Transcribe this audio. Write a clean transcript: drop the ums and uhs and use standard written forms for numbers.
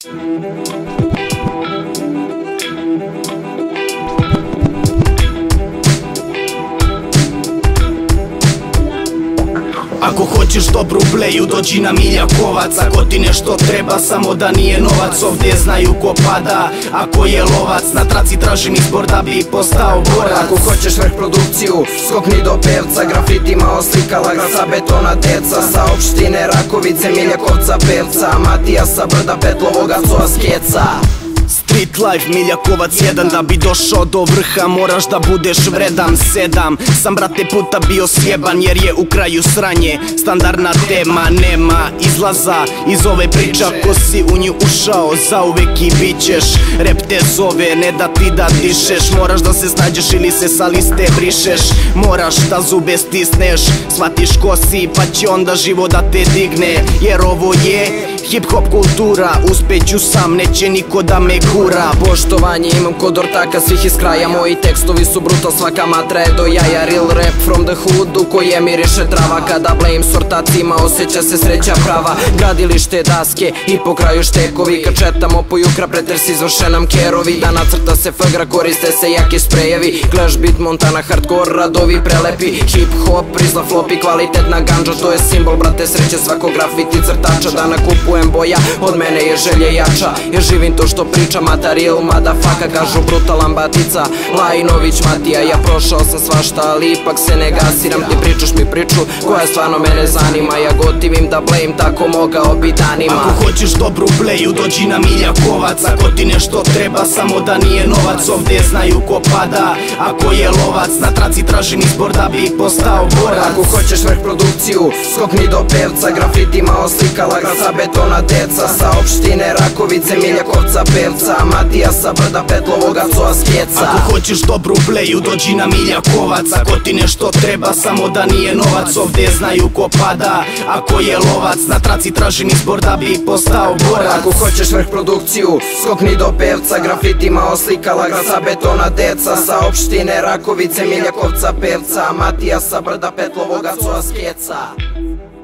Ako hoćeš dobru bleju, dođi na Miljakovac. Ako ti nešto treba, samo da nije novac. Ovdje znaju ko pada, ako je lovac. Na traci tražim izbor da bi postao borac. Ako hoćeš vrh produkciju, skokni do pevca. Grafitima oslikala ga sa betona deca. Sa opštine Rakovice, Miljakovca pevca. Matijasa Brda, Petlovoga, Coa Skeca. Street life, Miljakovac 1. Da bi došao do vrha moraš da budeš vredan 7. Sam brate puta bio sjeban jer je u kraju sranje. Standardna tema, nema izlaza iz ove priče. Ako si u nju ušao, zauvek i bit ćeš. Rap te zove, ne da ti da dišeš. Moraš da se snađeš ili se sa liste brišeš. Moraš da zube stisneš, shvatiš ko si pa će onda živo da te digne. Jer ovo je hip hop kultura, uspeću sam, neće niko da me gura. Poštovanje imam kod ortaka svih iz kraja. Moji tekstovi su brutal, svaka matra je do jaja. Real rap from the hood u koje miriše trava. Kada blame s ortacima osjeća se sreća prava. Gradilište daske i po kraju štekovi. Kad četamo po jukra pretres izvrše nam kerovi. Da nacrta se fgra, koriste se jaki sprejevi. Clash beat, Montana, hardcore, radovi prelepi. Hip hop, prizla flopi, kvalitetna ganđa. To je simbol brate sreće svakog grafiti crtača. Da nakupujem boja, od mene je želje jača. Jer živim to što priča, material, motherfucker. Kažu brutalan batica, Lajinović Matija. Ja prošao sam svašta, ali ipak se ne gasiram. Ti pričaš mi priču koja stvarno mene zanima. Ja gotivim da blame, tako mogao bi danima. Ako hoćeš dobru bleju, dođi na Miljakovac. Ako ti nešto treba, samo da nije novac. Ovdje znaju ko pada, ako je lovac. Na traci tražim izbor da bi postao borac. Ako hoćeš vrh produkciju, skokni do pevca. Grafitima oslikala ga sa betona deca. Sa opštine Rakovice, Miljakovca pevca. Matijasa Brda, Petlovoga, Coa Skeca. Ako hoćeš dobru bleju, dođi na Miljakovac. Ako ti nešto treba, samo da nije novac. Ovdje znaju ko pada, ako je lovac. Na traci tražim izbor da bi postao borac. Ako hoćeš vrh produkciju, skokni do pevca. Grafitima oslikala ga sa betona deca. Sa opštine Rakovice, Miljakovca pevca. Matijasa Brda, Petlovoga, Coa Skeca.